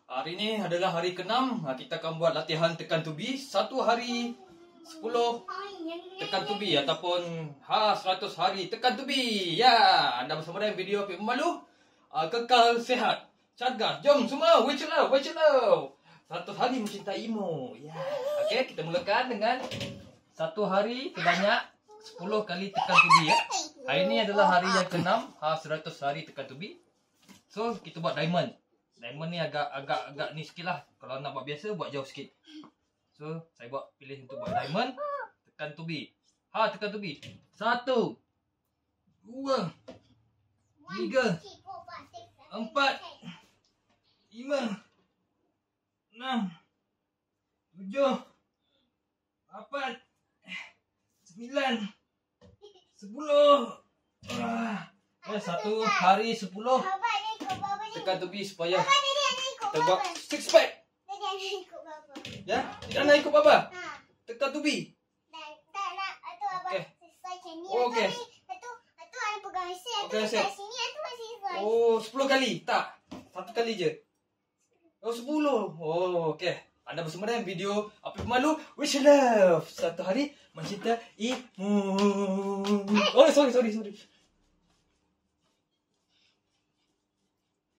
Hari ini adalah hari ke-6. Kita akan buat latihan tekan tubi. 1 hari 10 tekan tubi ataupun 100 hari tekan tubi. Ya, anda bersama dengan video Pik Pemalu. Kekal sihat. Cergas. Jom semua, wait slow. 100 hari mencintaimu. Ya. Okey, kita mulakan dengan 1 hari sebanyak 10 kali tekan tubi ya. Hari ini adalah hari yang ke-6, 100 hari tekan tubi. So, kita buat diamond. Diamond ni agak ni sikit lah. Kalau nak buat biasa, buat jauh sikit. So, saya pilih untuk buat diamond. Tekan tubi. Tekan tubi. 1, 2, 3, 4, 5, 6, 7, 8, 9, 10. 1 hari 10 tekan tubi supaya kita buat six pack. Ya, tidak nak ikut baba. Tekan tubi. Okey. Okey, set. Oh, 10 kali. Tak. 1 kali je. Oh, 10. Oh, okey. Anda bersama dengan video Pik Pemalu Wish Love. 1 hari mencintaimu. Oh, sorry.